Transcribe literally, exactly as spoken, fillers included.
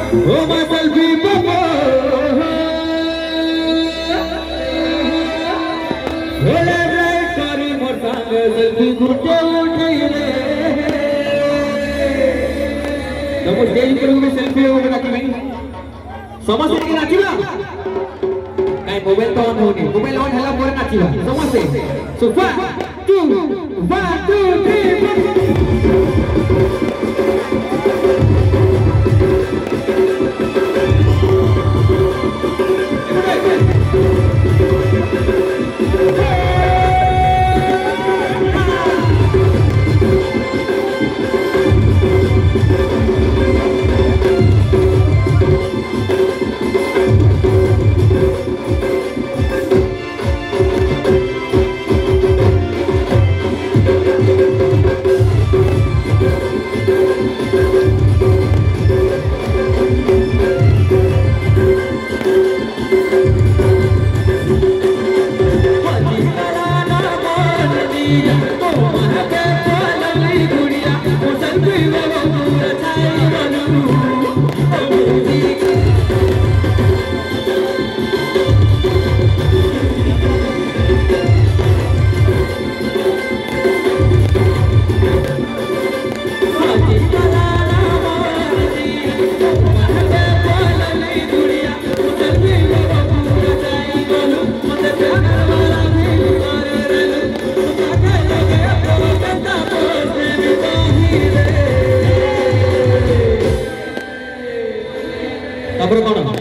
ओ मां सेल्फी बाबा ओले राइट करी मोर संग सेल्फी गुटे उठाइले तब स्टेज पर भी सेल्फी होगा ना कि नहीं समझ के नाचिला नहीं मोबाइल तो ऑन होनी मोबाइल ऑन हला मोर नाचिला समझ से so one two one two three तापर कौन